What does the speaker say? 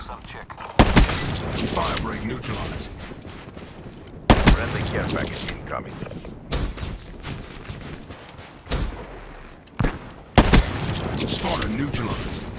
some chick. Firebreak neutralized. Friendly care package incoming. Starter neutralized.